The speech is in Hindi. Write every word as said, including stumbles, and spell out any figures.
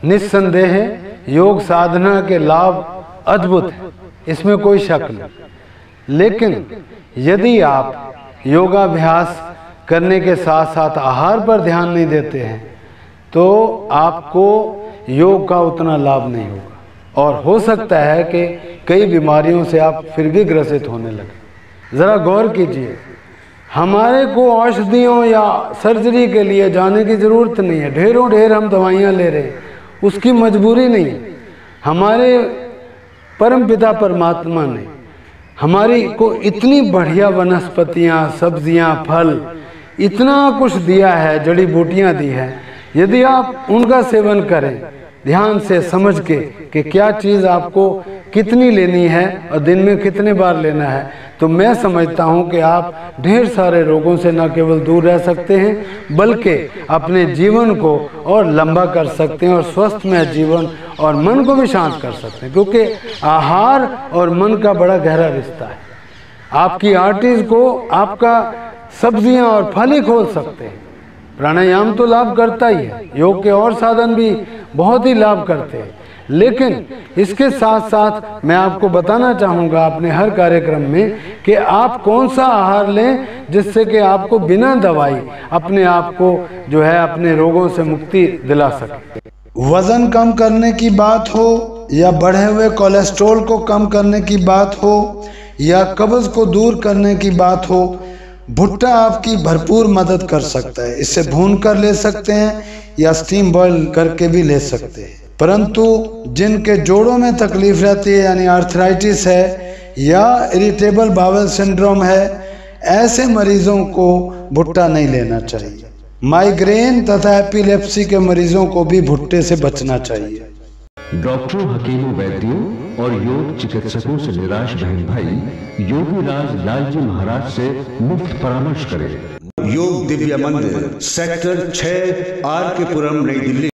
निस्संदेह योग साधना के लाभ अद्भुत हैं, इसमें कोई शक नहीं। लेकिन यदि आप योगाभ्यास करने के साथ साथ आहार पर ध्यान नहीं देते हैं तो आपको योग का उतना लाभ नहीं होगा और हो सकता है कि कई बीमारियों से आप फिर भी ग्रसित होने लगे। ज़रा गौर कीजिए, हमारे को औषधियों या सर्जरी के लिए जाने की ज़रूरत नहीं है। ढेरों ढेर हम दवाइयाँ ले रहे हैं, उसकी मजबूरी नहीं है। हमारे परमपिता परमात्मा ने हमारी को इतनी बढ़िया वनस्पतियाँ, सब्जियाँ, फल, इतना कुछ दिया है, जड़ी बूटियाँ दी है। यदि आप उनका सेवन करें ध्यान से समझ के कि क्या चीज़ आपको कितनी लेनी है और दिन में कितने बार लेना है, तो मैं समझता हूँ कि आप ढेर सारे रोगों से न केवल दूर रह सकते हैं बल्कि अपने जीवन को और लंबा कर सकते हैं और स्वस्थमय जीवन और मन को भी शांत कर सकते हैं, क्योंकि आहार और मन का बड़ा गहरा रिश्ता है। आपकी आर्टरीज को आपका सब्जियां और फल ही खोल सकते हैं। प्राणायाम तो लाभ करता ही है, योग के और साधन भी बहुत ही लाभ करते हैं, लेकिन इसके साथ साथ मैं आपको बताना चाहूँगा अपने हर कार्यक्रम में कि आप कौन सा आहार लें जिससे कि आपको बिना दवाई अपने आप को जो है अपने रोगों से मुक्ति दिला सके। वज़न कम करने की बात हो या बढ़े हुए कोलेस्ट्रॉल को कम करने की बात हो या कब्ज़ को दूर करने की बात हो, भुट्टा आपकी भरपूर मदद कर सकता है। इसे भून कर ले सकते हैं या स्टीम बॉयल करके भी ले सकते हैं। परंतु जिनके जोड़ों में तकलीफ रहती है यानी आर्थराइटिस है या इरिटेबल बावल सिंड्रोम है, ऐसे मरीजों को भुट्टा नहीं लेना चाहिए। माइग्रेन तथा एपिलेप्सी के मरीजों को भी भुट्टे से बचना चाहिए। डॉक्टरों, हकीमों, वैद्यों और योग चिकित्सकों से निराश बहन भाई योगीराज लालजी महाराज से मुफ्त परामर्श करें। योग दिव्य मंदिर, सेक्टर छह, आर के पुरम, नई दिल्ली।